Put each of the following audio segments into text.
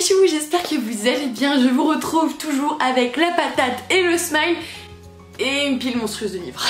chou, j'espère que vous allez bien. Je vous retrouve toujours avec la patate et le smile et une pile monstrueuse de livres.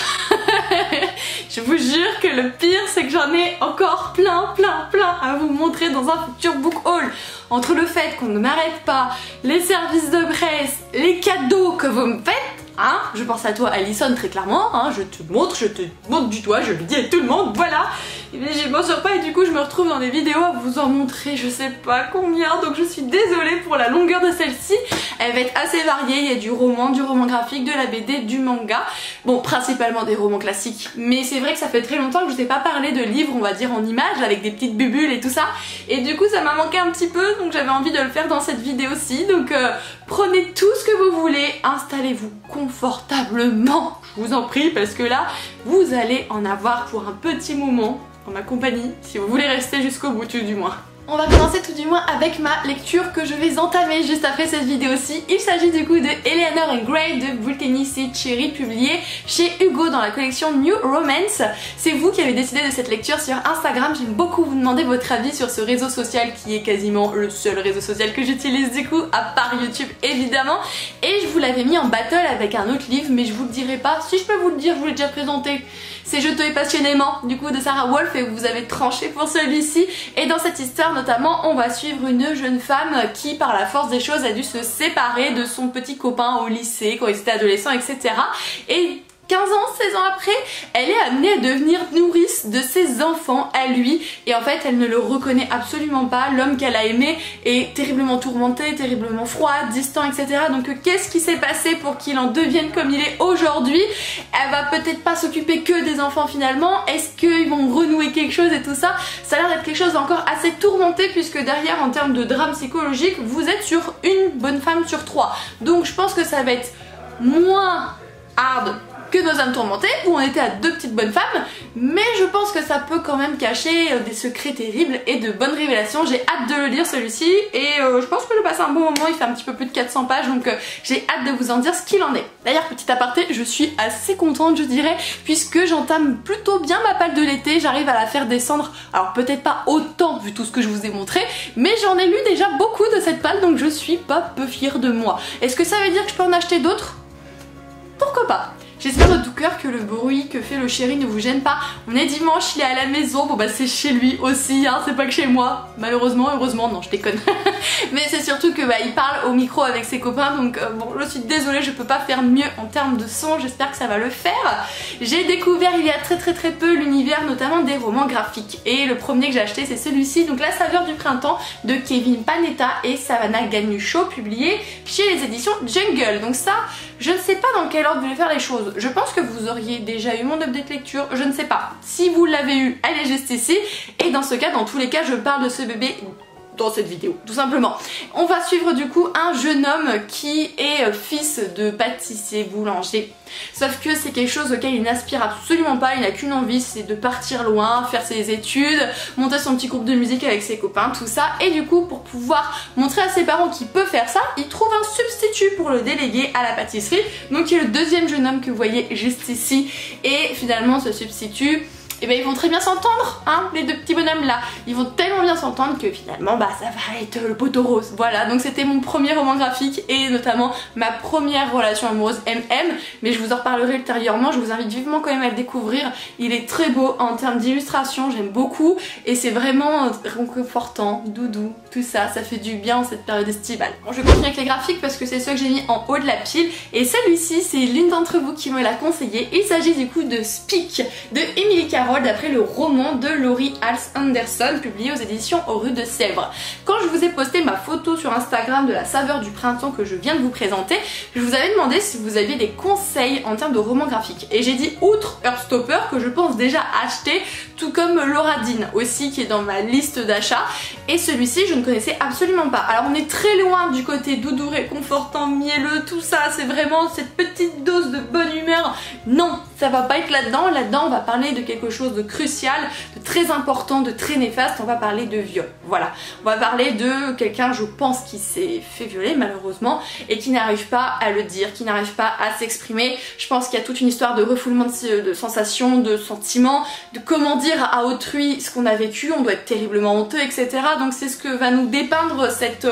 Je vous jure que le pire c'est que j'en ai encore plein à vous montrer dans un futur book haul. Entre le fait qu'on ne m'arrête pas, les services de presse, les cadeaux que vous me faites, hein, je pense à toi Alison très clairement, hein, je te montre du doigt, je le dis à tout le monde, voilà. Mais je m'en sors pas et du coup je me retrouve dans des vidéos à vous en montrer je sais pas combien, donc je suis désolée pour la longueur de celle-ci. Elle va être assez variée, il y a du roman graphique, de la BD, du manga, bon principalement des romans classiques, mais c'est vrai que ça fait très longtemps que je vous ai pas parlé de livres on va dire en images avec des petites bubules et tout ça, et du coup ça m'a manqué un petit peu, donc j'avais envie de le faire dans cette vidéo-ci, donc prenez tout ce que vous voulez, installez-vous confortablement, je vous en prie, parce que là vous allez en avoir pour un petit moment en ma compagnie, si vous voulez rester jusqu'au bout tout du moins. On va commencer tout du moins avec ma lecture que je vais entamer juste après cette vidéo-ci. Il s'agit du coup de Eleanor and Gray de Bultenice et Cherry, publié chez Hugo dans la collection New Romance. C'est vous qui avez décidé de cette lecture sur Instagram. J'aime beaucoup vous demander votre avis sur ce réseau social qui est quasiment le seul réseau social que j'utilise du coup, à part YouTube évidemment. Et je vous l'avais mis en battle avec un autre livre, mais je vous le dirai pas. Si je peux vous le dire, je vous l'ai déjà présenté. C'est Je te hais passionnément du coup de Sarah Wolf et vous avez tranché pour celui-ci. Et dans cette histoire notamment on va suivre une jeune femme qui par la force des choses a dû se séparer de son petit copain au lycée quand il était adolescent, etc. Et 15 ans, 16 ans après, elle est amenée à devenir nourrice de ses enfants à lui, et en fait elle ne le reconnaît absolument pas. L'homme qu'elle a aimé est terriblement tourmenté, terriblement froid, distant, etc. Donc qu'est-ce qui s'est passé pour qu'il en devienne comme il est aujourd'hui? Elle va peut-être pas s'occuper que des enfants finalement, est-ce qu'ils vont renouer quelque chose et tout ça? Ça a l'air d'être quelque chose d'encore assez tourmenté, puisque derrière en termes de drame psychologique vous êtes sur une bonne femme sur 3. Donc je pense que ça va être moins hard que Nos âmes tourmentées, où on était à 2 petites bonnes femmes, mais je pense que ça peut quand même cacher des secrets terribles et de bonnes révélations. J'ai hâte de le lire celui-ci, et je pense que je passe un bon moment. Il fait un petit peu plus de 400 pages, donc j'ai hâte de vous en dire ce qu'il en est. D'ailleurs, petit aparté, je suis assez contente je dirais, puisque j'entame plutôt bien ma palle de l'été. J'arrive à la faire descendre, alors peut-être pas autant vu tout ce que je vous ai montré, mais j'en ai lu déjà beaucoup de cette palle, donc je suis pas peu fière de moi. Est-ce que ça veut dire que je peux en acheter d'autres? Pourquoi pas? J'espère de tout cœur que le bruit que fait le chéri ne vous gêne pas. On est dimanche, il est à la maison, bon bah c'est chez lui aussi, hein, c'est pas que chez moi. Malheureusement, heureusement, non je déconne. Mais c'est surtout que bah il parle au micro avec ses copains, donc bon je suis désolée, je peux pas faire mieux en termes de son, j'espère que ça va le faire. J'ai découvert il y a très peu l'univers notamment des romans graphiques, et le premier que j'ai acheté c'est celui-ci, donc La saveur du printemps de Kevin Panetta et Savannah Ganucheau, publié chez les éditions Jungle. Donc ça, je ne sais pas dans quel ordre vous voulez faire les choses. Je pense que vous auriez déjà eu mon update lecture, je ne sais pas. Si vous l'avez eu, elle est juste ici. Et dans ce cas, dans tous les cas, je parle de ce bébé dans cette vidéo, tout simplement. On va suivre du coup un jeune homme qui est fils de pâtissier boulanger. Sauf que c'est quelque chose auquel il n'aspire absolument pas, il n'a qu'une envie, c'est de partir loin, faire ses études, monter son petit groupe de musique avec ses copains, tout ça. Et du coup, pour pouvoir montrer à ses parents qu'il peut faire ça, il trouve un substitut pour le déléguer à la pâtisserie, donc qui est le deuxième jeune homme que vous voyez juste ici. Et finalement, ce substitut, et ben ils vont très bien s'entendre, hein, les 2 petits bonhommes là. Ils vont tellement bien s'entendre que finalement bah ça va être le poteau rose. Voilà, donc c'était mon premier roman graphique et notamment ma première relation amoureuse MM, mais je vous en reparlerai ultérieurement. Je vous invite vivement quand même à le découvrir. Il est très beau en termes d'illustration, j'aime beaucoup, et c'est vraiment réconfortant, doudou, tout ça, ça fait du bien en cette période estivale. Bon, je vais continuer avec les graphiques parce que c'est ceux que j'ai mis en haut de la pile, et celui-ci c'est l'une d'entre vous qui me l'a conseillé. Il s'agit du coup de Speak de Emily Carroll, d'après le roman de Laurie Halse Anderson, publié aux éditions Aux Rues de Sèvres. Quand je vous ai posté ma photo sur Instagram de La saveur du printemps que je viens de vous présenter, je vous avais demandé si vous aviez des conseils en termes de romans graphiques. Et j'ai dit, outre Heartstopper, que je pense déjà acheter, tout comme Laura Dean aussi, qui est dans ma liste d'achat. Et celui-ci, je ne connaissais absolument pas. Alors on est très loin du côté doudou, réconfortant, mielleux, tout ça. C'est vraiment cette petite dose de bonne humeur. Non, ça va pas être là-dedans. Là-dedans, on va parler de quelque chose de crucial, de très important, de très néfaste. On va parler de viol. Voilà. On va parler de quelqu'un, je pense, qui s'est fait violer malheureusement et qui n'arrive pas à le dire, qui n'arrive pas à s'exprimer. Je pense qu'il y a toute une histoire de refoulement de sensations, de sentiments, de comment dire à autrui ce qu'on a vécu. On doit être terriblement honteux, etc. Donc c'est ce que va nous dépeindre cette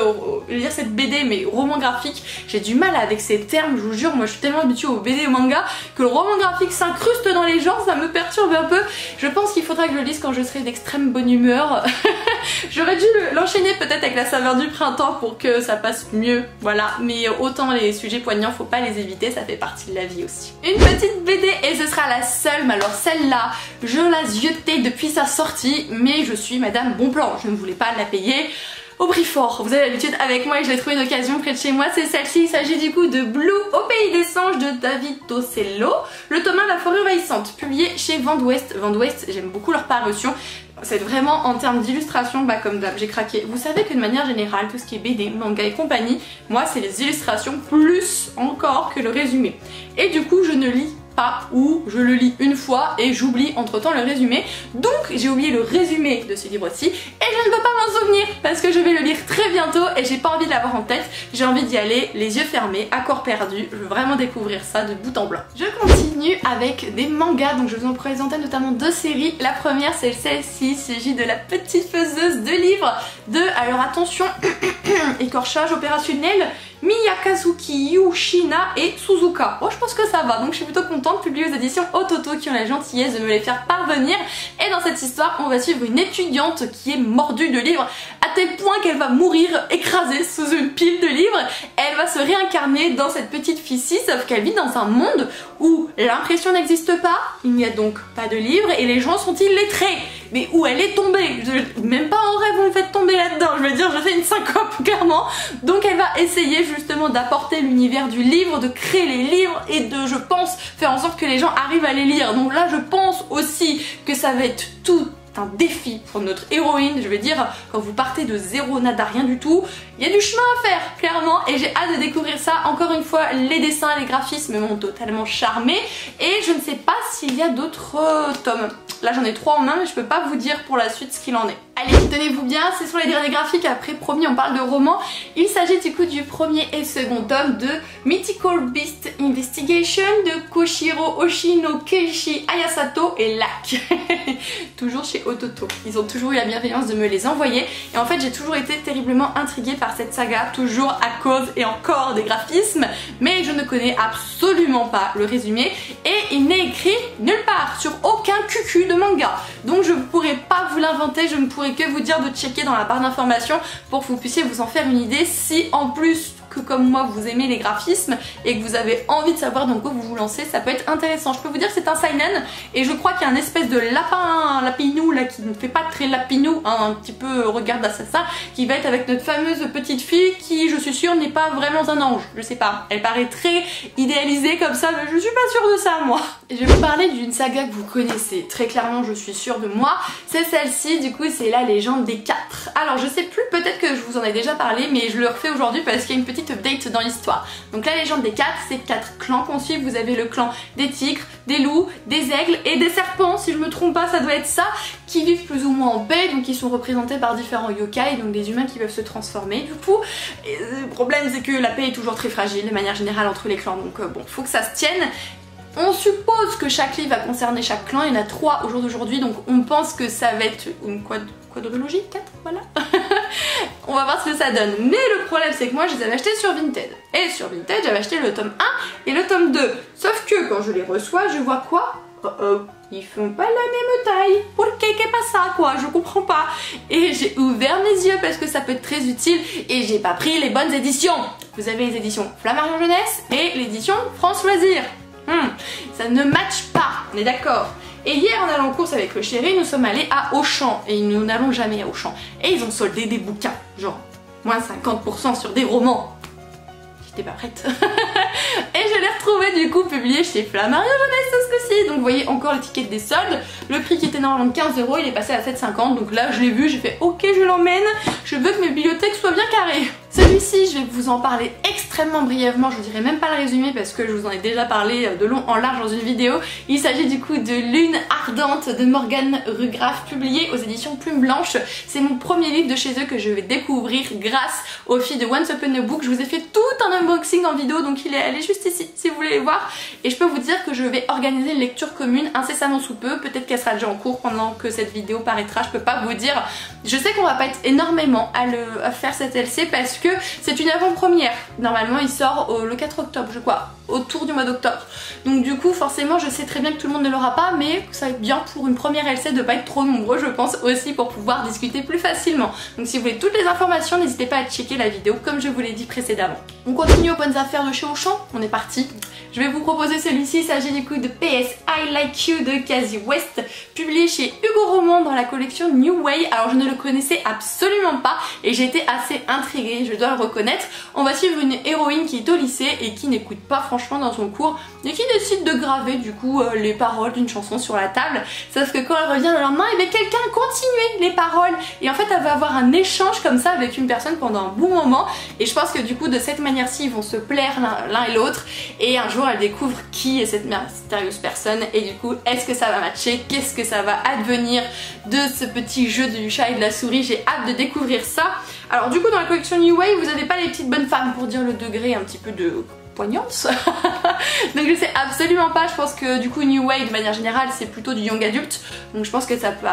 BD, mais roman graphique. J'ai du mal avec ces termes, je vous jure. Moi, je suis tellement habituée au BD et au manga que le roman graphique s'incruste dans les genres, ça me perturbe un peu. Je pense qu'il faudra que je le lise quand je serai d'extrême bonne humeur. J'aurais dû l'enchaîner peut-être avec la saveur du printemps pour que ça passe mieux, voilà. Mais autant les sujets poignants, faut pas les éviter, ça fait partie de la vie aussi. Une petite BD et ce sera la seule, mais alors celle-là, je la ziotais depuis sa sortie, mais je suis Madame Bonplan, je ne voulais pas la payer au prix fort. Vous avez l'habitude avec moi et je l'ai trouvé d'occasion près de chez moi, c'est celle-ci. Il s'agit du coup de Blue au pays des singes de David Tosello, le tome 1 La forêt envahissante, publié chez Vent d'Ouest. Vent d'Ouest, j'aime beaucoup leur parution. C'est vraiment en termes d'illustration, bah comme d'hab, j'ai craqué. Vous savez que de manière générale, tout ce qui est BD, manga et compagnie, moi c'est les illustrations plus encore que le résumé. Et du coup, je ne lis pas, ou je le lis une fois et j'oublie entre temps le résumé. Donc j'ai oublié le résumé de ce livre-ci et je ne peux pas m'en souvenir parce que je vais le lire très bientôt et j'ai pas envie de l'avoir en tête. J'ai envie d'y aller les yeux fermés, à corps perdu. Je veux vraiment découvrir ça de bout en blanc. Je continue avec des mangas, donc je vais vous en présenter notamment deux séries. La première c'est celle-ci, il s'agit de La petite faiseuse de livres de, alors attention, écorchage opérationnel, Miyakazuki Yushina et Suzuka. Oh, je pense que ça va, donc je suis plutôt contente, publiée aux éditions Ototo qui ont la gentillesse de me les faire parvenir. Et dans cette histoire, on va suivre une étudiante qui est mordue de livres à tel point qu'elle va mourir écrasée sous une pile de livres. Elle va se réincarner dans cette petite fille-ci, sauf qu'elle vit dans un monde où l'impression n'existe pas, il n'y a donc pas de livres et les gens sont illettrés. Mais où elle est tombée, même pas en rêve vous me faites tomber là-dedans, je veux dire je fais une syncope clairement. Donc elle va essayer justement d'apporter l'univers du livre, de créer les livres et de, je pense, faire en sorte que les gens arrivent à les lire. Donc là je pense aussi que ça va être tout un défi pour notre héroïne. Je veux dire, quand vous partez de zéro, nada, rien du tout, il y a du chemin à faire clairement et j'ai hâte de découvrir ça. Encore une fois, les dessins, les graphismes m'ont totalement charmée et je ne sais pas s'il y a d'autres tomes. Là j'en ai 3 en main mais je peux pas vous dire pour la suite ce qu'il en est. Allez, tenez-vous bien, ce sont les derniers graphiques, après promis on parle de roman. Il s'agit du coup du premier et second tome de Mythical Beast Investigation de Koshiro Oshino Keiichi Ayasato et Lac. Toujours chez Ototo. Ils ont toujours eu la bienveillance de me les envoyer et en fait j'ai toujours été terriblement intriguée par cette saga, toujours à cause et encore des graphismes, mais je ne connais absolument pas le résumé et il n'est écrit nulle part sur aucun cucu de manga. Donc je ne pourrais pas vous l'inventer, je ne pourrais que vous dire de checker dans la barre d'informations pour que vous puissiez vous en faire une idée si en plus que comme moi vous aimez les graphismes et que vous avez envie de savoir dans quoi vous vous lancez, ça peut être intéressant. Je peux vous dire que c'est un seinen et je crois qu'il y a un espèce de lapinou là qui ne fait pas très lapinou, hein, un petit peu regard d'assassin, qui va être avec notre fameuse petite fille qui je suis sûre n'est pas vraiment un ange, je sais pas, elle paraît très idéalisée comme ça mais je suis pas sûre de ça moi. Et je vais vous parler d'une saga que vous connaissez, très clairement je suis sûre de moi, c'est celle-ci, du coup c'est La Légende des 4. Alors je sais plus, peut-être que je vous en ai déjà parlé mais je le refais aujourd'hui parce qu'il y a une petite update dans l'histoire. Donc La Légende des 4, c'est 4 clans qu'on suit. Vous avez le clan des tigres, des loups, des aigles et des serpents, si je me trompe pas ça doit être ça, qui vivent plus ou moins en paix, donc ils sont représentés par différents yokai, donc des humains qui peuvent se transformer du coup. Et le problème c'est que la paix est toujours très fragile de manière générale entre les clans, donc bon, faut que ça se tienne. On suppose que chaque livre va concerner chaque clan, il y en a 3 au jour d'aujourd'hui, donc on pense que ça va être une quadrilogie, 4, voilà. On va voir ce que ça donne. Mais le problème c'est que moi je les avais achetés sur Vinted. Et sur Vinted j'avais acheté le tome 1 et le tome 2. Sauf que quand je les reçois, je vois quoi? Ils font pas la même taille. Pourquoi qu'est pas ça quoi? Je comprends pas. Et j'ai ouvert mes yeux parce que ça peut être très utile et j'ai pas pris les bonnes éditions. Vous avez les éditions Flammarion Jeunesse et l'édition France Loisirs. Ça ne matche pas, on est d'accord. Et hier en allant en course avec le chéri, nous sommes allés à Auchan et nous n'allons jamais à Auchan. Et ils ont soldé des bouquins, genre moins 50% sur des romans. J'étais pas prête. Et je l'ai retrouvé du coup publié chez Flammarion Jeunesse ce coup-ci. Donc vous voyez encore l'étiquette des soldes. Le prix qui était normalement de 15 €, il est passé à 7,50 €. Donc là je l'ai vu, j'ai fait ok je l'emmène. Je veux que mes bibliothèques soient bien carrées. Celui-ci je vais vous en parler extrêmement extrêmement brièvement, je vous dirai même pas le résumé parce que je vous en ai déjà parlé de long en large dans une vidéo. Il s'agit du coup de Lune ardente de Morgane Rugraff, publié aux éditions Plume Blanche. C'est mon premier livre de chez eux que je vais découvrir grâce aux filles de Once Upon a Book. Je vous ai fait tout un unboxing en vidéo, donc elle est juste ici si vous voulez les voir. Et je peux vous dire que je vais organiser une lecture commune incessamment sous peu. Peut-être qu'elle sera déjà en cours pendant que cette vidéo paraîtra, je peux pas vous dire. Je sais qu'on va pas être énormément à faire cette LC parce que c'est une avant-première. Normalement il sort le 4 octobre je crois, autour du mois d'octobre. Donc du coup forcément je sais très bien que tout le monde ne l'aura pas, mais ça va être bien pour une première LC de pas être trop nombreux je pense aussi pour pouvoir discuter plus facilement. Donc si vous voulez toutes les informations n'hésitez pas à checker la vidéo comme je vous l'ai dit précédemment. On continue aux bonnes affaires de chez Auchan, on est parti. Je vais vous proposer celui-ci, il s'agit du coup de PS I Like You de Kazi West, publié chez Hugo Roman dans la collection New Way. Alors je ne le connaissais absolument pas et j'ai été assez intriguée, je dois le reconnaître. On va suivre une héroïne qui est au lycée et qui n'écoute pas franchement dans son cours et qui décide de graver du coup les paroles d'une chanson sur la table. Sauf que quand elle revient le lendemain, et bien quelqu'un continue les paroles et en fait elle va avoir un échange comme ça avec une personne pendant un bon moment et je pense que du coup de cette manière-ci ils vont se plaire l'un et l'autre et un jour elle découvre qui est cette mystérieuse personne et du coup est-ce que ça va matcher, qu'est-ce que ça va advenir de ce petit jeu du chat et de la souris. J'ai hâte de découvrir ça. Alors du coup dans la collection New Way vous n'avez pas les petites bonnes femmes pour dire le degré un petit peu de poignance. Donc je sais absolument pas, je pense que du coup New Way de manière générale c'est plutôt du young adulte, donc je pense que ça peut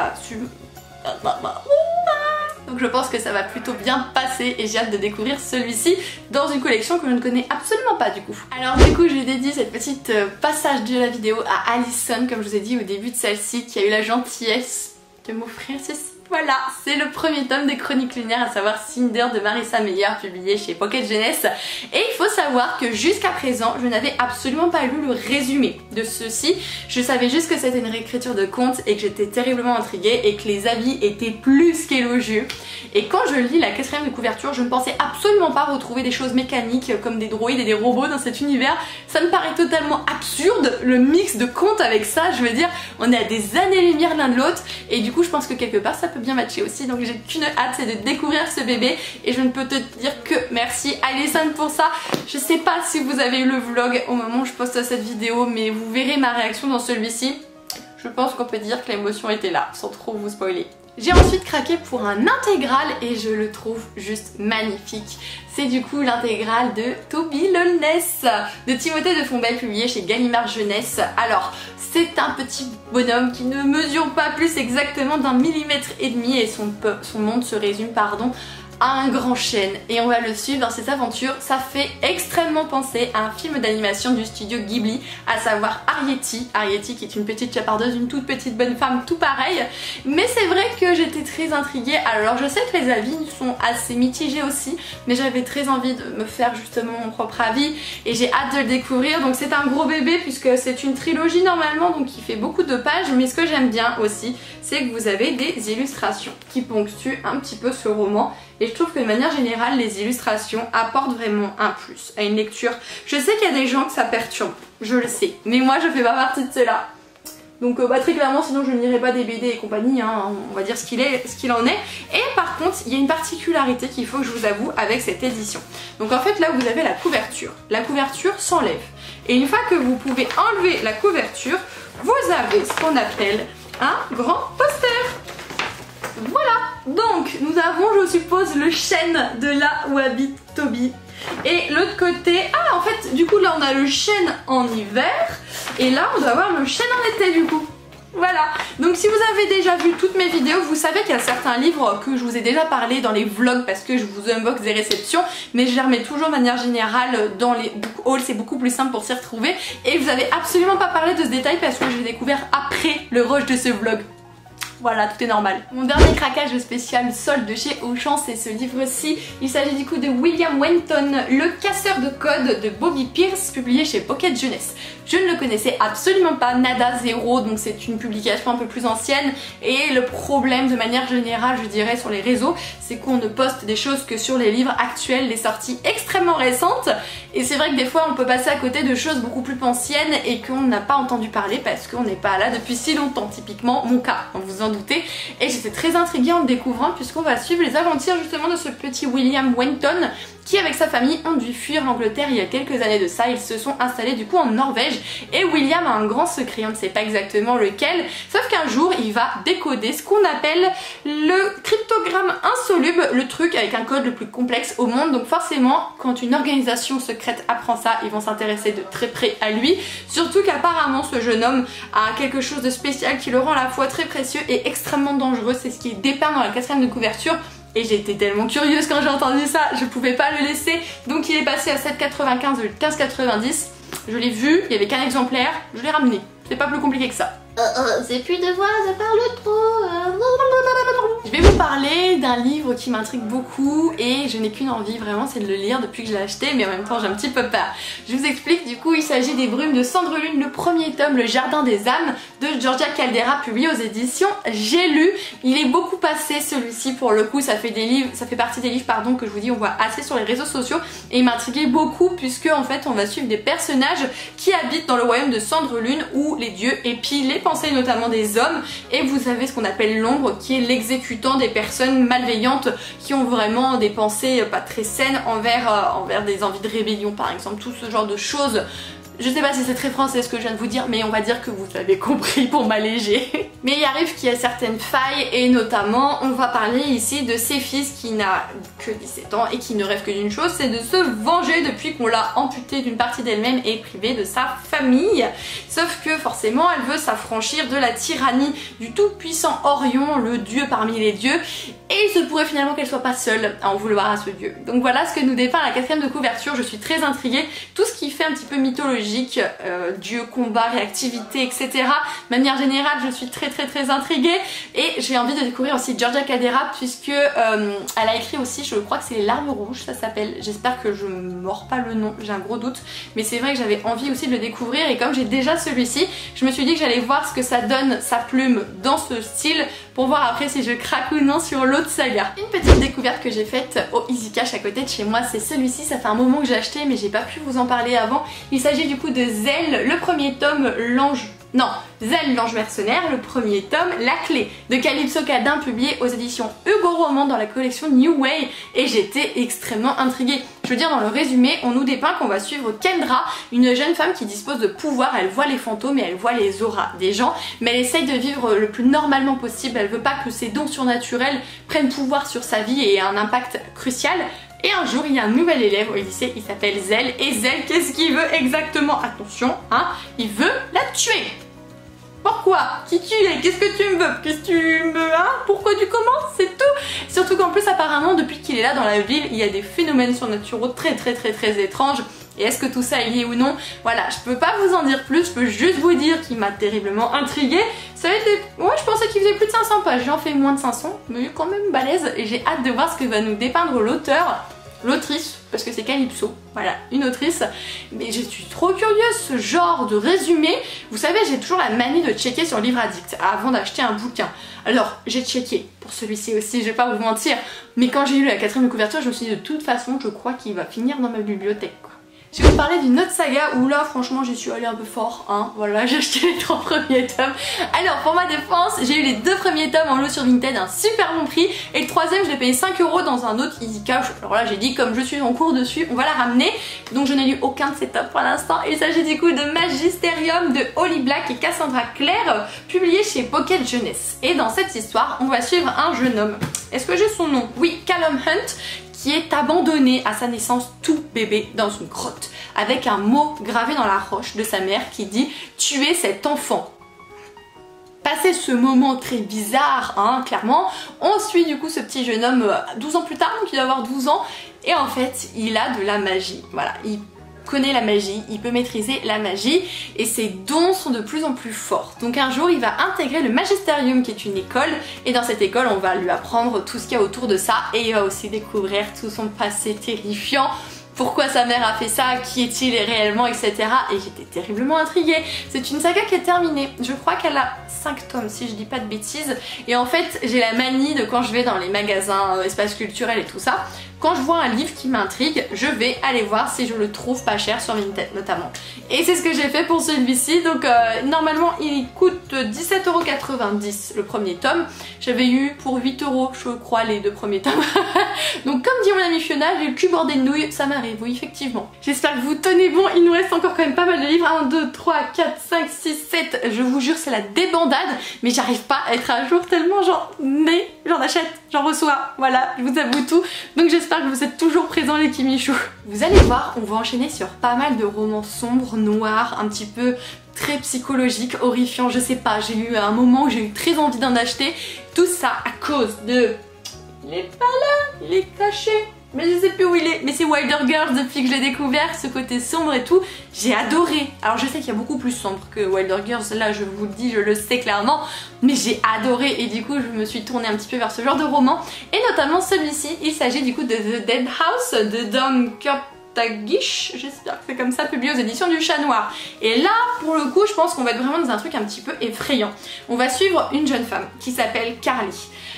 donc je pense que ça va plutôt bien passer et j'ai hâte de découvrir celui-ci dans une collection que je ne connais absolument pas du coup. Alors du coup j'ai dédié cette petite passage de la vidéo à Alison comme je vous ai dit au début de celle-ci qui a eu la gentillesse de m'offrir ceci. Voilà, c'est le premier tome des Chroniques Lunaires, à savoir Cinder de Marissa Meyer, publié chez Pocket Jeunesse. Et il faut savoir que jusqu'à présent, je n'avais absolument pas lu le résumé de ceci. Je savais juste que c'était une réécriture de conte et que j'étais terriblement intriguée et que les avis étaient plus qu'élogieux. Et quand je lis la 4e de couverture, je ne pensais absolument pas retrouver des choses mécaniques comme des droïdes et des robots dans cet univers. Ça me paraît totalement absurde, le mix de contes avec ça. Je veux dire, on est à des années-lumière l'un de l'autre et du coup je pense que quelque part ça peut bien matcher aussi, donc j'ai qu'une hâte, c'est de découvrir ce bébé et je ne peux te dire que merci Alison pour ça. Je sais pas si vous avez eu le vlog au moment où je poste cette vidéo, mais vous verrez ma réaction dans celui-ci. Je pense qu'on peut dire que l'émotion était là, sans trop vous spoiler. J'ai ensuite craqué pour un intégral et je le trouve juste magnifique. C'est du coup l'intégrale de Toby Lolness de Timothée de Fombelle, publié chez Gallimard Jeunesse. Alors c'est un petit bonhomme qui ne mesure pas plus exactement d'1,5 mm et son monde se résume à un grand chêne et on va le suivre dans ses aventures. Ça fait extrêmement penser à un film d'animation du studio Ghibli, à savoir Arrietty. Arrietty qui est une petite chapardeuse, une toute petite bonne femme, tout pareil. Mais c'est vrai que j'étais très intriguée. Alors je sais que les avis sont assez mitigés aussi, mais j'avais très envie de me faire justement mon propre avis et j'ai hâte de le découvrir. Donc c'est un gros bébé puisque c'est une trilogie normalement, donc il fait beaucoup de pages, mais ce que j'aime bien aussi c'est que vous avez des illustrations qui ponctuent un petit peu ce roman. Et je trouve que de manière générale, les illustrations apportent vraiment un plus à une lecture. Je sais qu'il y a des gens que ça perturbe, je le sais, mais moi je fais pas partie de cela. Donc très clairement, sinon je ne lirai pas des BD et compagnie, hein, on va dire ce qu'il en est. Et par contre, il y a une particularité qu'il faut que je vous avoue avec cette édition. Donc en fait là vous avez la couverture. La couverture s'enlève. Et une fois que vous pouvez enlever la couverture, vous avez ce qu'on appelle un grand poster. Voilà, donc nous avons je suppose le chêne de là où habite Toby. Et l'autre côté, ah en fait du coup là on a le chêne en hiver et là on doit avoir le chêne en été du coup. Voilà, donc si vous avez déjà vu toutes mes vidéos, vous savez qu'il y a certains livres que je vous ai déjà parlé dans les vlogs parce que je vous unbox des réceptions, mais je les remets toujours de manière générale dans les book hauls, c'est beaucoup plus simple pour s'y retrouver. Et vous avez absolument pas parlé de ce détail parce que je l'ai découvert après le rush de ce vlog. Voilà, tout est normal. Mon dernier craquage spécial solde de chez Auchan, c'est ce livre-ci. Il s'agit du coup de William Wenton, Le casseur de code de Bobby Pierce, publié chez Pocket Jeunesse. Je ne le connaissais absolument pas, nada, zéro, donc c'est une publication un peu plus ancienne. Et le problème de manière générale, je dirais, sur les réseaux, c'est qu'on ne poste des choses que sur les livres actuels, les sorties extrêmement récentes. Et c'est vrai que des fois, on peut passer à côté de choses beaucoup plus anciennes et qu'on n'a pas entendu parler parce qu'on n'est pas là depuis si longtemps. Typiquement, mon cas. Vous en en doutez. Et j'étais très intriguée en le découvrant puisqu'on va suivre les aventures justement de ce petit William Wenton qui avec sa famille ont dû fuir l'Angleterre il y a quelques années de ça. Ils se sont installés du coup en Norvège et William a un grand secret, on ne sait pas exactement lequel, sauf qu'un jour il va décoder ce qu'on appelle le cryptogramme insoluble, le truc avec un code le plus complexe au monde. Donc forcément quand une organisation secrète apprend ça, ils vont s'intéresser de très près à lui, surtout qu'apparemment ce jeune homme a quelque chose de spécial qui le rend à la fois très précieux et extrêmement dangereux. C'est ce qui est dépeint dans la 4e de couverture. Et j'ai été tellement curieuse quand j'ai entendu ça, je pouvais pas le laisser. Donc il est passé à 7,95 au lieu de 15,90. Je l'ai vu, il y avait qu'un exemplaire, je l'ai ramené. C'est pas plus compliqué que ça. C'est plus de voix, ça parle trop. Je vais vous parler d'un livre qui m'intrigue beaucoup et je n'ai qu'une envie vraiment, c'est de le lire depuis que je l'ai acheté, mais en même temps j'ai un petit peu peur. Je vous explique, du coup il s'agit des Brumes de Cendre Lune, le premier tome, Le Jardin des âmes de Georgia Caldera, publié aux éditions J'ai lu. Il est beaucoup passé celui-ci pour le coup, ça fait partie des livres pardon, que je vous dis on voit assez sur les réseaux sociaux et il m'intriguait beaucoup puisque en fait on va suivre des personnages qui habitent dans le royaume de Cendre Lune où les dieux épient les pensées notamment des hommes et vous avez ce qu'on appelle l'ombre qui est l'exécutant des personnes malveillantes qui ont vraiment des pensées pas très saines envers des envies de rébellion par exemple, tout ce genre de choses. Je sais pas si c'est très français ce que je viens de vous dire, mais on va dire que vous avez compris pour m'alléger. Mais il arrive qu'il y a certaines failles et notamment on va parler ici de ses fils qui n'a que 17 ans et qui ne rêve que d'une chose, c'est de se venger depuis qu'on l'a amputée d'une partie d'elle-même et privée de sa famille. Sauf que forcément elle veut s'affranchir de la tyrannie du tout-puissant Orion, le dieu parmi les dieux, et il se pourrait finalement qu'elle soit pas seule à en vouloir à ce dieu. Donc voilà ce que nous dépeint la 4e de couverture, je suis très intriguée. Tout ce qui fait un petit peu mythologique, dieu, combat, réactivité, etc. De manière générale, je suis très intriguée et j'ai envie de découvrir aussi Georgia Caldera puisque elle a écrit aussi, je crois que c'est Les Larmes Rouges, ça s'appelle. J'espère que je ne mords pas le nom, j'ai un gros doute, mais c'est vrai que j'avais envie aussi de le découvrir et comme j'ai déjà celui-ci, je me suis dit que j'allais voir ce que ça donne sa plume dans ce style pour voir après si je craque ou non sur l'autre saga. Une petite découverte que j'ai faite au Easy Cash à côté de chez moi, c'est celui-ci. Ça fait un moment que j'ai acheté mais j'ai pas pu vous en parler avant. Il s'agit du coup de Zelle, le premier tome, Zelle l'ange mercenaire, le premier tome, La clé de Calypso Cadin, publié aux éditions Hugo Roman dans la collection New Way, et j'étais extrêmement intriguée. Je veux dire, dans le résumé, on nous dépeint qu'on va suivre Kendra, une jeune femme qui dispose de pouvoirs, elle voit les fantômes et elle voit les auras des gens, mais elle essaye de vivre le plus normalement possible, elle veut pas que ses dons surnaturels prennent pouvoir sur sa vie et aient un impact crucial. Et un jour, il y a un nouvel élève au lycée, il s'appelle Zelle, et Zelle, qu'est-ce qu'il veut exactement? Attention, hein, il veut la tuer. Pourquoi? Qui tu es? Qu'est-ce que tu me veux? Qu'est-ce que tu me veux? Hein? Pourquoi du comment? C'est tout. Surtout qu'en plus, apparemment, depuis qu'il est là dans la ville, il y a des phénomènes surnaturels très étranges. Et est-ce que tout ça est lié ou non? Voilà, je peux pas vous en dire plus, je peux juste vous dire qu'il m'a terriblement intriguée. Ça a été... Ouais, je pensais qu'il faisait plus de 500 pages, j'en fais moins de 500, mais quand même balèze. Et j'ai hâte de voir ce que va nous dépeindre l'auteur, l'autrice, parce que c'est Calypso, voilà, une autrice. Mais je suis trop curieuse, ce genre de résumé. Vous savez, j'ai toujours la manie de checker sur Livre Addict avant d'acheter un bouquin. Alors, j'ai checké pour celui-ci aussi, je vais pas vous mentir, mais quand j'ai lu la 4e de couverture, je me suis dit de toute façon, je crois qu'il va finir dans ma bibliothèque, quoi. Je vais vous parler d'une autre saga où là franchement j'y suis allée un peu fort, hein. Voilà, j'ai acheté les 3 premiers tomes. Alors pour ma défense, j'ai eu les 2 premiers tomes en lot sur Vinted à un super bon prix et le 3e je l'ai payé 5 € dans un autre Easy Cash. Alors là j'ai dit comme je suis en cours dessus, on va la ramener. Donc je n'ai lu aucun de ces tomes pour l'instant. Il s'agit du coup de Magisterium de Holly Black et Cassandra Clare, publié chez Pocket Jeunesse. Et dans cette histoire, on va suivre un jeune homme. Est-ce que j'ai son nom? Oui, Callum Hunt, qui est abandonné à sa naissance tout bébé dans une grotte, avec un mot gravé dans la roche de sa mère qui dit « Tuez cet enfant ». Passé ce moment très bizarre, hein, clairement, on suit du coup ce petit jeune homme 12 ans plus tard, donc il doit avoir 12 ans, et en fait, il a de la magie. Voilà, il connaît la magie, il peut maîtriser la magie et ses dons sont de plus en plus forts. Donc un jour il va intégrer le Magisterium qui est une école et dans cette école on va lui apprendre tout ce qu'il y a autour de ça et il va aussi découvrir tout son passé terrifiant. Pourquoi sa mère a fait ça, qui est-il réellement, etc. Et j'étais terriblement intriguée. C'est une saga qui est terminée. Je crois qu'elle a 5 tomes si je dis pas de bêtises. Et en fait j'ai la manie de quand je vais dans les magasins espaces culturels et tout ça, quand je vois un livre qui m'intrigue, je vais aller voir si je le trouve pas cher sur Vinted notamment. Et c'est ce que j'ai fait pour celui-ci, donc normalement il coûte 17,90€ le premier tome. J'avais eu pour 8€ je crois les 2 premiers tomes. Donc comme dit mon amie Fiona, j'ai le cul bordé de nouilles, ça m'arrive, oui effectivement. J'espère que vous tenez bon, il nous reste encore quand même pas mal de livres. 1, 2, 3, 4, 5, 6, 7, je vous jure c'est la débandade, mais j'arrive pas à être à jour tellement j'en achète, j'en reçois, voilà, je vous avoue tout. Donc j'espère que vous êtes toujours présents les Kimichou. Vous allez voir, on va enchaîner sur pas mal de romans sombres, noirs, un petit peu très psychologiques, horrifiants, je sais pas, j'ai eu un moment où j'ai eu très envie d'en acheter. Tout ça à cause de... Il est pas là, il est caché. Mais je sais plus où il est, mais c'est Wilder Girls depuis que je l'ai découvert, ce côté sombre et tout, j'ai adoré. Alors je sais qu'il y a beaucoup plus sombre que Wilder Girls, là je vous le dis, je le sais clairement, mais j'ai adoré et du coup je me suis tournée un petit peu vers ce genre de roman. Et notamment celui-ci, il s'agit du coup de The Dead House de Don Kurtagish, j'espère que c'est comme ça, publié aux éditions du Chat Noir. Et là pour le coup je pense qu'on va être vraiment dans un truc un petit peu effrayant. On va suivre une jeune femme qui s'appelle Carly.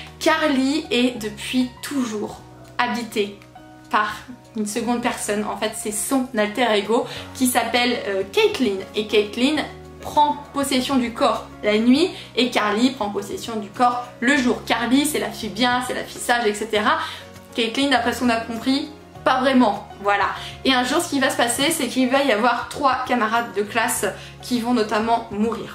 Carly est depuis toujours habitée par une seconde personne, en fait c'est son alter ego qui s'appelle Caitlin, et Caitlin prend possession du corps la nuit et Carly prend possession du corps le jour. Carly c'est la fille bien, c'est la fille sage, etc. Caitlin d'après ce qu'on a compris, pas vraiment, voilà. Et un jour ce qui va se passer c'est qu'il va y avoir 3 camarades de classe qui vont notamment mourir.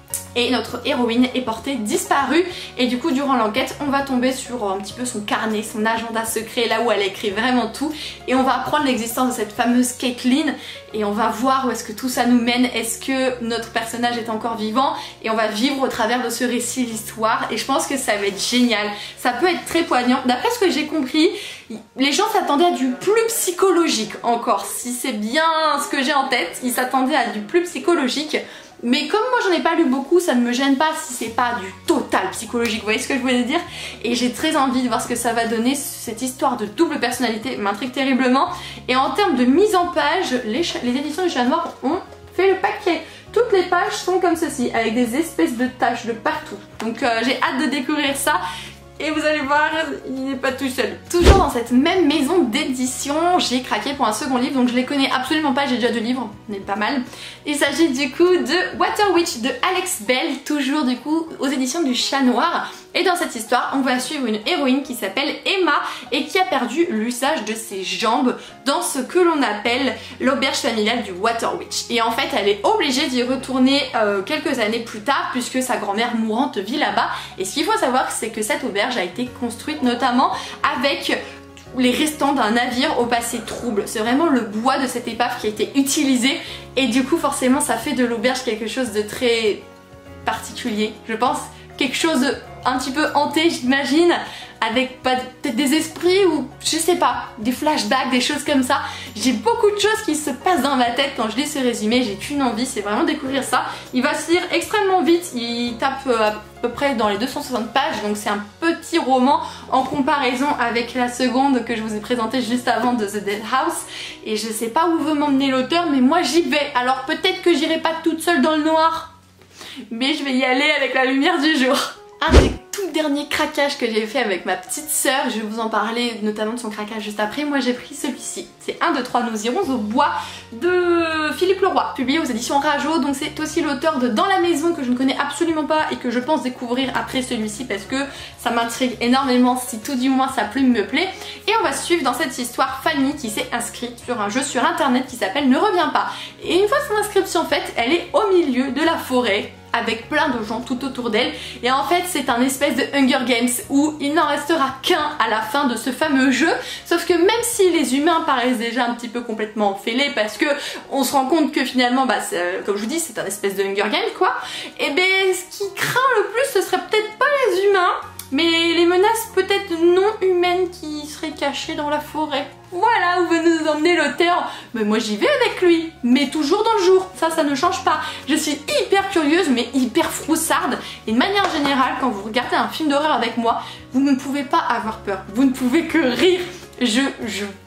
Et notre héroïne est portée disparue et du coup durant l'enquête on va tomber sur un petit peu son carnet, son agenda secret, là où elle écrit vraiment tout, et on va apprendre l'existence de cette fameuse Caitlin et on va voir où est-ce que tout ça nous mène, est-ce que notre personnage est encore vivant, et on va vivre au travers de ce récit l'histoire, et je pense que ça va être génial, ça peut être très poignant. D'après ce que j'ai compris, les gens s'attendaient à du plus psychologique encore, si c'est bien ce que j'ai en tête, ils s'attendaient à du plus psychologique. Mais comme moi j'en ai pas lu beaucoup, ça ne me gêne pas si c'est pas du total psychologique, vous voyez ce que je voulais dire. Et j'ai très envie de voir ce que ça va donner, cette histoire de double personnalité m'intrigue terriblement. Et en termes de mise en page, les éditions du Chat Noir ont fait le paquet. Toutes les pages sont comme ceci, avec des espèces de taches de partout. Donc j'ai hâte de découvrir ça. Et vous allez voir, il n'est pas tout seul. Toujours dans cette même maison d'édition, j'ai craqué pour un second livre, donc je les connais absolument pas, j'ai déjà 2 livres, mais pas mal. Il s'agit du coup de Water Witch de Alex Bell, toujours du coup aux éditions du Chat Noir. Et dans cette histoire, on va suivre une héroïne qui s'appelle Emma et qui a perdu l'usage de ses jambes dans ce que l'on appelle l'auberge familiale du Water Witch. Et en fait, elle est obligée d'y retourner quelques années plus tard puisque sa grand-mère mourante vit là-bas. Et ce qu'il faut savoir, c'est que cette auberge a été construite notamment avec les restants d'un navire au passé trouble. C'est vraiment le bois de cette épave qui a été utilisé et du coup forcément ça fait de l'auberge quelque chose de très particulier, je pense. Quelque chose de un petit peu hanté, j'imagine, avec peut-être des esprits ou je sais pas, des flashbacks, des choses comme ça. J'ai beaucoup de choses qui se passent dans ma tête quand je lis ce résumé, j'ai qu'une envie, c'est vraiment découvrir ça. Il va se lire extrêmement vite, il tape à peu près dans les 260 pages, donc c'est un petit roman en comparaison avec la seconde que je vous ai présentée juste avant de The Dead House. Et je sais pas où veut m'emmener l'auteur, mais moi j'y vais. Alors peut-être que j'irai pas toute seule dans le noir, mais je vais y aller avec la lumière du jour. Un des tout derniers craquages que j'ai fait avec ma petite sœur, je vais vous en parler notamment de son craquage juste après. Moi j'ai pris celui-ci, c'est 1, 2, 3, nous irons au bois de Philippe Leroy, publié aux éditions Rajo. Donc c'est aussi l'auteur de Dans la maison que je ne connais absolument pas et que je pense découvrir après celui-ci parce que ça m'intrigue énormément, si tout du moins sa plume me plaît. Et on va suivre dans cette histoire Fanny qui s'est inscrite sur un jeu sur internet qui s'appelle Ne reviens pas. Et une fois son inscription faite, elle est au milieu de la forêt avec plein de gens tout autour d'elle, et en fait c'est un espèce de Hunger Games où il n'en restera qu'un à la fin de ce fameux jeu, sauf que même si les humains paraissent déjà un petit peu complètement fêlés parce que on se rend compte que finalement comme je vous dis c'est un espèce de Hunger Games quoi, et ben ce qui craint le plus ce serait peut-être pas les humains mais les menaces peut-être non humaines qui seraient cachées dans la forêt. Voilà où veut nous emmener l'auteur. Mais moi j'y vais avec lui, mais toujours dans le jour, ça ne change pas. Je suis hyper curieuse mais hyper froussarde, et de manière générale quand vous regardez un film d'horreur avec moi, vous ne pouvez pas avoir peur, vous ne pouvez que rire.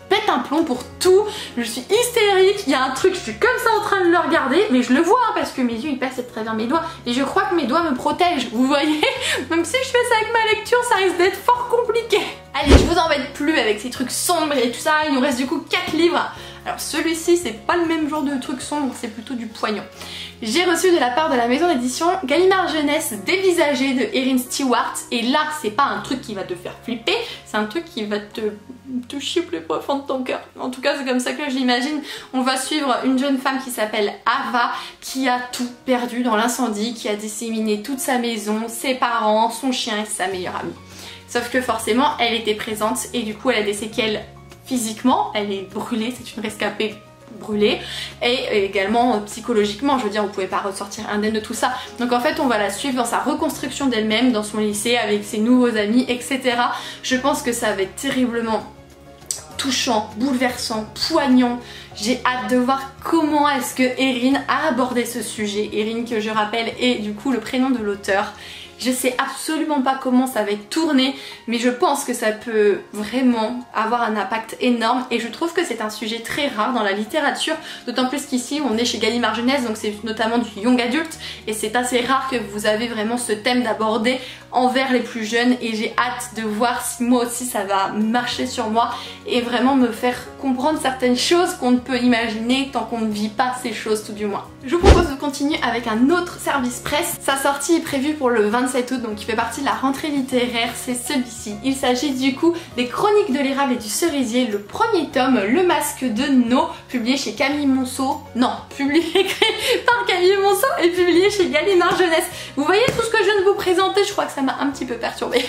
pète un plomb pour tout, je suis hystérique, il y a un truc, je suis comme ça en train de le regarder, mais je le vois hein, parce que mes yeux ils passent à travers mes doigts et je crois que mes doigts me protègent, vous voyez. Donc si je fais ça avec ma lecture, ça risque d'être fort compliqué. Allez, je vous embête plus avec ces trucs sombres et tout ça, il nous reste du coup 4 livres. Alors celui-ci c'est pas le même genre de truc sombre, c'est plutôt du poignant. J'ai reçu de la part de la maison d'édition Gallimard Jeunesse Dévisagé de Erin Stewart et là c'est pas un truc qui va te faire flipper, c'est un truc qui va te toucher plus profond de ton cœur. En tout cas c'est comme ça que je l'imagine. On va suivre une jeune femme qui s'appelle Ava qui a tout perdu dans l'incendie, qui a disséminé toute sa maison, ses parents, son chien et sa meilleure amie. Sauf que forcément elle était présente et du coup elle a des séquelles physiquement, elle est brûlée, c'est une rescapée brûlée, et également psychologiquement, je veux dire, on pouvait pas ressortir indemne de tout ça. Donc en fait on va la suivre dans sa reconstruction d'elle-même, dans son lycée, avec ses nouveaux amis, etc. Je pense que ça va être terriblement touchant, bouleversant, poignant. J'ai hâte de voir comment est-ce que Erin a abordé ce sujet. Erin, que je rappelle, est du coup le prénom de l'auteur. Je sais absolument pas comment ça va être tourné, mais je pense que ça peut vraiment avoir un impact énorme et je trouve que c'est un sujet très rare dans la littérature, d'autant plus qu'ici on est chez Gallimard Jeunesse, donc c'est notamment du young adulte et c'est assez rare que vous avez vraiment ce thème d'aborder envers les plus jeunes et j'ai hâte de voir si moi aussi ça va marcher sur moi et vraiment me faire comprendre certaines choses qu'on ne peut imaginer tant qu'on ne vit pas ces choses tout du moins. Je vous propose de continuer avec un autre service presse. Sa sortie est prévue pour le 27 août, donc il fait partie de la rentrée littéraire, c'est celui-ci. Il s'agit du coup des Chroniques de l'érable et du cerisier, le premier tome, Le Masque de No, publié chez Camille Monceau. Non, publié par Camille Monceau et publié chez Gallimard Jeunesse. Vous voyez tout ce que je viens de vous présenter, je crois que ça m'a un petit peu perturbée.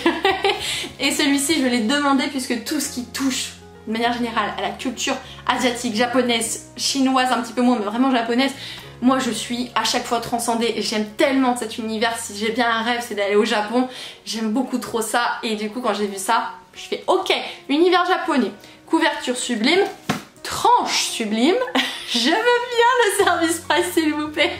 Et celui-ci je l'ai demandé puisque tout ce qui touche de manière générale à la culture asiatique, japonaise, chinoise un petit peu moins mais vraiment japonaise, moi je suis à chaque fois transcendée et j'aime tellement cet univers. Si j'ai bien un rêve c'est d'aller au Japon, j'aime beaucoup trop ça et du coup quand j'ai vu ça je fais ok, univers japonais, couverture sublime, tranche sublime, je veux bien le service presse s'il vous plaît.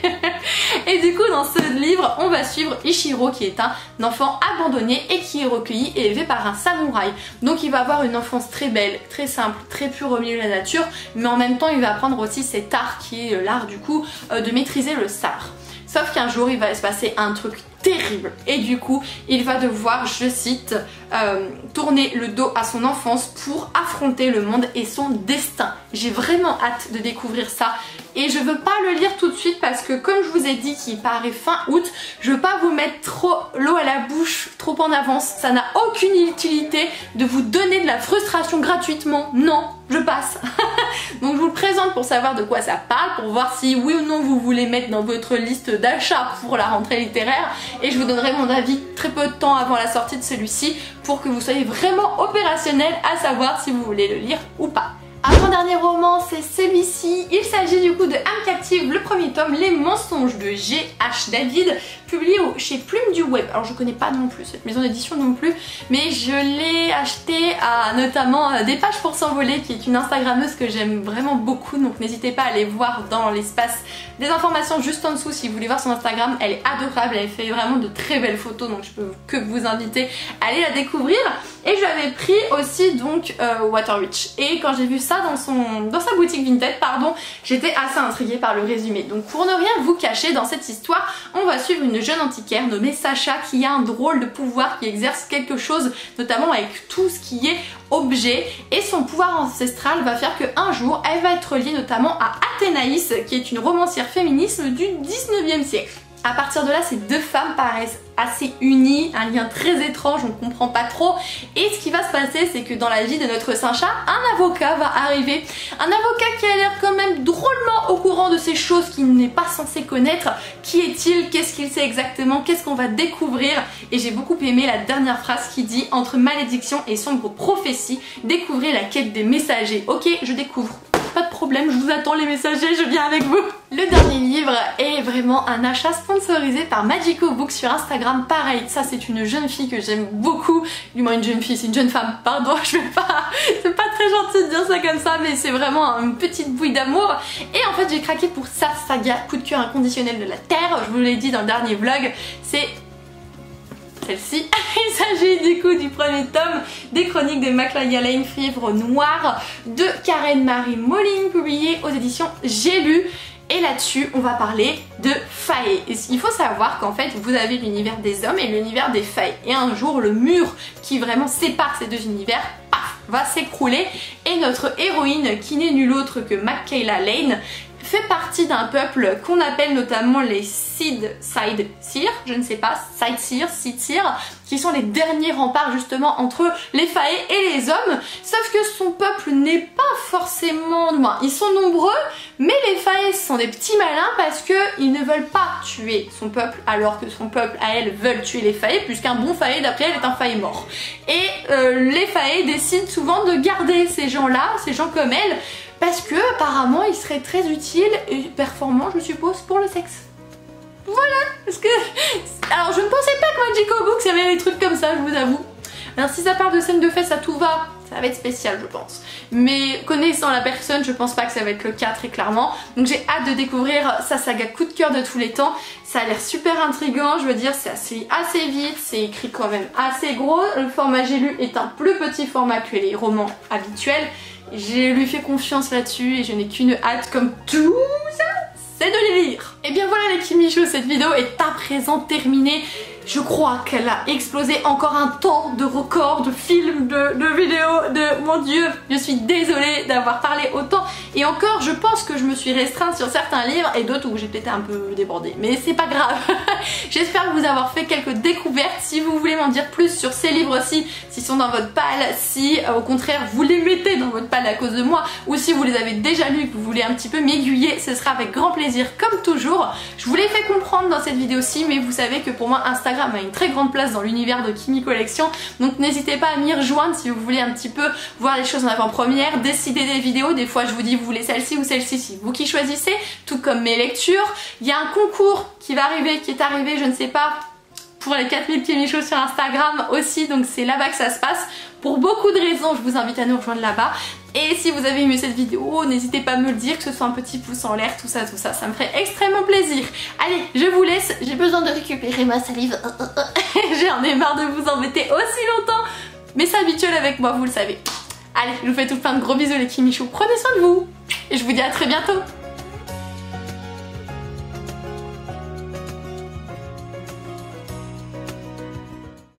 Et du coup dans ce livre on va suivre Ichiro qui est un enfant abandonné et qui est recueilli et élevé par un samouraï. Donc il va avoir une enfance très belle, très simple, très pure au milieu de la nature, mais en même temps il va apprendre aussi cet art qui est l'art du coup de maîtriser le sabre. Sauf qu'un jour il va se passer un truc terrible et du coup il va devoir, je cite, tourner le dos à son enfance pour affronter le monde et son destin. J'ai vraiment hâte de découvrir ça et je veux pas le lire tout de suite parce que comme je vous ai dit qu'il paraît fin août, je veux pas vous mettre trop l'eau à la bouche trop en avance, ça n'a aucune utilité de vous donner de la frustration gratuitement, non, je passe. Donc je vous le présente pour savoir de quoi ça parle, pour voir si oui ou non vous voulez mettre dans votre liste d'achat pour la rentrée littéraire et je vous donnerai mon avis très peu de temps avant la sortie de celui-ci pour que vous soyez vraiment opérationnel à savoir si vous voulez le lire ou pas. Avant-dernier roman, c'est celui-ci. Il s'agit du coup de Âme captive, le premier tome, Les mensonges de G.H. David, publié chez Plume du Web. Alors je connais pas non plus cette maison d'édition non plus, mais je l'ai acheté à notamment Des Pages pour s'envoler, qui est une Instagrammeuse que j'aime vraiment beaucoup, donc n'hésitez pas à aller voir dans l'espace des informations juste en dessous si vous voulez voir son Instagram. Elle est adorable, elle fait vraiment de très belles photos, donc je peux que vous inviter à aller la découvrir. Et je l'avais pris aussi donc Waterwitch. Et quand j'ai vu ça dans sa boutique Vinted, pardon, j'étais assez intriguée par le résumé. Donc pour ne rien vous cacher, dans cette histoire, on va suivre une jeune antiquaire nommée Sacha qui a un drôle de pouvoir, qui exerce quelque chose, notamment avec tout ce qui est objet. Et son pouvoir ancestral va faire qu'un jour, elle va être liée notamment à Athénaïs, qui est une romancière féministe du 19e siècle. À partir de là, ces deux femmes paraissent assez unies, un lien très étrange, on ne comprend pas trop. Et ce qui va se passer, c'est que dans la vie de notre Sacha, un avocat va arriver. Un avocat qui a l'air quand même drôlement au courant de ces choses qu'il n'est pas censé connaître. Qui est-il? Qu'est-ce qu'il sait exactement? Qu'est-ce qu'on va découvrir? Et j'ai beaucoup aimé la dernière phrase qui dit: entre malédiction et sombre prophétie, découvrez la quête des messagers. Ok, je découvre. Pas de problème, je vous attends les messagers, je viens avec vous. Le dernier livre est vraiment un achat sponsorisé par Magico Books sur Instagram. Pareil, ça c'est une jeune fille que j'aime beaucoup. Du moins une jeune fille, c'est une jeune femme, pardon, je vais pas... C'est pas très gentil de dire ça comme ça, mais c'est vraiment une petite bouille d'amour. Et en fait j'ai craqué pour sa saga coup de cœur inconditionnel de la Terre. Je vous l'ai dit dans le dernier vlog, c'est celle-ci. Il s'agit du coup du premier tome des chroniques de Maclaga Lane, Fièvre Noire de Karen Marie Molling, publié aux éditions J'ai lu. Et là-dessus, on va parler de fae. Et il faut savoir qu'en fait, vous avez l'univers des hommes et l'univers des fae. Et un jour, le mur qui vraiment sépare ces deux univers, paf, va s'écrouler. Et notre héroïne, qui n'est nulle autre que Maclaga Lane, fait partie d'un peuple qu'on appelle notamment les Sightseers, je ne sais pas, Sightseers, qui sont les derniers remparts justement entre les fae et les hommes, sauf que son peuple n'est pas forcément... Enfin, ils sont nombreux, mais les fae sont des petits malins parce qu'ils ne veulent pas tuer son peuple, alors que son peuple à elle veulent tuer les fae, puisqu'un bon fae d'après elle est un fae mort. Et les fae décident souvent de garder ces gens-là, ces gens comme elle, parce que apparemment ils seraient très utiles et performants, je suppose, pour le sexe. Voilà, parce que... Alors je ne pensais pas que Magical Books avait des trucs comme ça, je vous avoue. Alors si ça parle de scènes de fesses à tout va, ça va être spécial je pense. Mais connaissant la personne, je pense pas que ça va être le cas très clairement. Donc j'ai hâte de découvrir sa saga coup de cœur de tous les temps. Ça a l'air super intriguant, je veux dire c'est assez vite, c'est écrit quand même assez gros. Le format J'ai lu est un plus petit format que les romans habituels. J'ai lui fait confiance là-dessus et je n'ai qu'une hâte comme tout ça, c'est de les lire. Et bien voilà les Kimichou, cette vidéo est à présent terminée. Je crois qu'elle a explosé encore un temps de record, de films, de vidéos, de... Mon Dieu, je suis désolée d'avoir parlé autant. Et encore, je pense que je me suis restreinte sur certains livres et d'autres où j'ai peut-être un peu débordé. Mais c'est pas grave. J'espère vous avoir fait quelques découvertes. Si vous voulez m'en dire plus sur ces livres-ci, s'ils sont dans votre palle, si au contraire vous les mettez dans votre palle à cause de moi, ou si vous les avez déjà lus et que vous voulez un petit peu m'aiguiller, ce sera avec grand plaisir comme toujours. Je vous l'ai fait comprendre dans cette vidéo-ci, mais vous savez que pour moi Instagram a une très grande place dans l'univers de Kimi Collection, donc n'hésitez pas à m'y rejoindre si vous voulez un petit peu voir les choses en avant-première, décider des vidéos. Des fois je vous dis vous voulez celle-ci ou celle-ci, c'est vous qui choisissez, tout comme mes lectures. Il y a un concours qui va arriver, qui est arrivé, je ne sais pas, pour les 4000 Kimichou sur Instagram aussi, donc c'est là-bas que ça se passe. Pour beaucoup de raisons, je vous invite à nous rejoindre là-bas. Et si vous avez aimé cette vidéo, n'hésitez pas à me le dire, que ce soit un petit pouce en l'air, tout ça, ça me ferait extrêmement plaisir. Allez, je vous laisse, j'ai besoin de récupérer ma salive. J'en ai marre de vous embêter aussi longtemps, mais c'est habituel avec moi, vous le savez. Allez, je vous fais tout plein de gros bisous les Kimichou, prenez soin de vous, et je vous dis à très bientôt.